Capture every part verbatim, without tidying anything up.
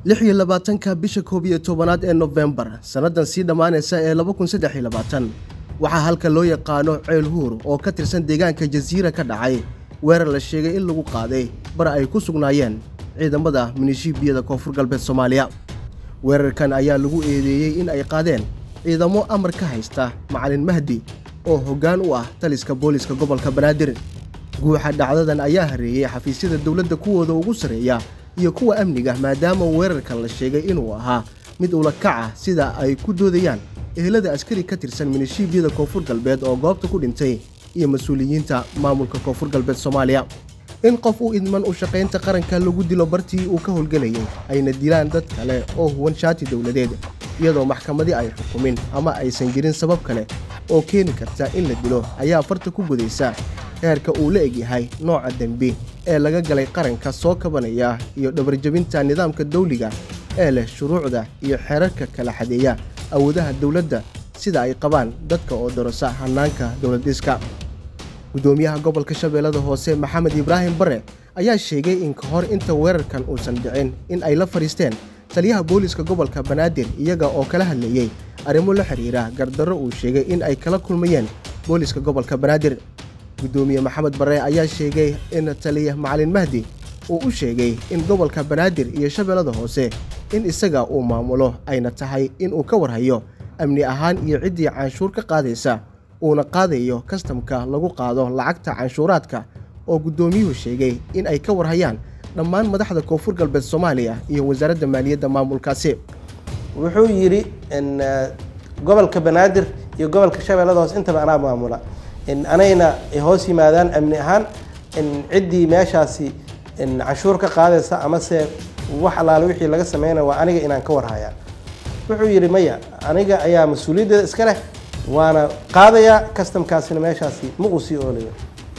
lix iyo labaatanka bisha koob iyo tobanaad ee November sanadan sii dhamaanaysa ee laba kun saddex iyo labaatan waxaa halka loo yaqaano Ceel Huur oo ka tirsan deegaanka Jasiira ka dhacay weerar la sheegay in lagu qaaday bar ay ku sugnaayeen ciidamada milishiibiyada Koonfur Galbeed Soomaaliya. weerarkan ayaa lagu eedeeyay in ay qaadeen ciidamo amar ka haysta Macalin Mahdi oo hoggaan u ah taliska booliska gobolka Banaadir. guuxa dhacdadan ayaa hareeyay xafiisyada dawladda kuwooda ugu sareeya iyo kuwa amniga maadaama weerarkan la sheegay inuu ahaa mid ula kaca sida ay ku doodayaan ehelada askari ka tirsan milishiibiyada Koonfur Galbeed oo goobta ku dhintay iyo mas'uuliyiinta maamulka Koonfur Galbeed Soomaaliya. in qof uu idman u shaqaynta qaranka lagu dilo bartii uu ka howlgalayay ayna dilaan dad kale oo huwan shaati dawladeed iyadoo maxkamadii ay xukumin ama aysan jirin sabab kale oo keeni karta in la dilo ayaa farta ku gudaysa heerka uu la egyahay nooca dambi ee laga galay qaranka soo kabanaya iyo dhabarjabinta nidaamka dawliga ee leh shuruucda iyo xeerarka kala xadeeya awoodaha dawladda sida ay qabaan dadka oo dorasa hanaanka dawladiska. gudoomiyaha gobolka Shabeellada Hoose Maxamed Ibraahim Bare ayaa sheegay in ka hor inta weerarkan uusan dhicin in ay la fariisteen taliyaha booliska gobolka Banaadir iyaga oo kala hadlayay arrimo la xiriira gardarro uu sheegay in ay kala kulmayeen booliska gobolka Banaadir. gudoomiye Maxamed Bare ayaa sheegay in taliyaha Macalin Mahdi uu u sheegay in gobolka Banaadir iyo Shabeellada Hoose in isaga uu maamulo ayna tahay in uu ka warhayo amni ahaan iyo cidii canshuur ka qaadaysa uuna qaadayo kastamka lagu qaado lacagta canshuuraadka oo gudoomiyuhu sheegay in ay ka warhayaan dhammaan madaxda Koonfur Galbeed Soomaaliya iyo wasaaradda maaliyadda maamulkaasi. wuxuu yiri in gobolka Banaadir iyo gobolka Shabeellada Hoose intaba ana maamula in anayna hoos yimaadaan amni ahaan in cidii meeshaasi in canshuur ka qaadaysa ama se wax alaalo wixii laga sameeyay waa aniga inaan ka warhayaa. wuxuu yiri maya aniga ayaa mas'uuliyadda iska leh waana qaadaya kastamkaasina meeshaasi ma uu sii oolayo.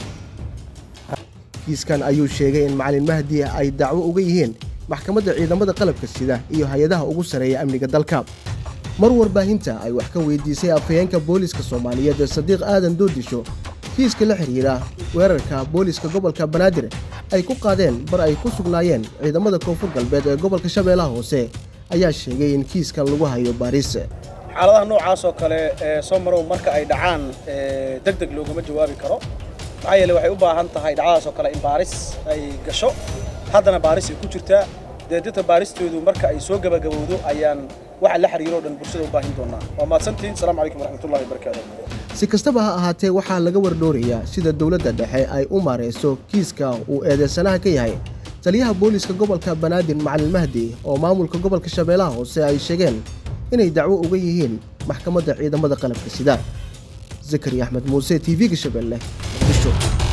kiiskan ayuu sheegay in Macalin Mahdi ay dacwo uga yihiin maxkamadda ciidamada qalabka sida iyo hay'adaha ugu sareeya amniga dalka. mar warbaahinta ay wax ka weydiisay afhayeenka booliska Soomaaliyeed Sadiq Aadan Doodisho kiiska la xiriira weerarka booliska gobolka Banaadir ay ku qaadeen bar ay ku sugnaayeen ciidamada Koonfur Galbeed ee gobolka Shabeellaha Hoose ayaa sheegay in kiiskan lagu hayo baaris. xaaladaha noocaas oo kale ee soo marow marka ay dhacaan degdeg loogama jawaabi karo maxaa yeelay waxay u baahan tahay dhacdaas oo kale in baaris ay gasho haddana baaris ay ku jirtaa deedita baaristoodu marka ay soo gabagabowdo ayaan waxa la xiriiro dhan bulshada u baahin doonaa. waa mahadsantiin. Assalaamu calaykum waraxmatullaahi wabarakaatuh. si kastaba ha ahaatee waxaa laga wardoorayaa sida dawladda dhexe ay u maareyso kiiska uu eedeysanaha ka yahay taliyaha booliska gobolka Banaadir Macalin Mahdi oo maamulka gobolka Shabeellaha Hoose ay sheegeen inay dacwo uga yihiin maxkamadda ciidamada qalabka sida. Zakariya Axmed Muuse T V-ga Shabeelle.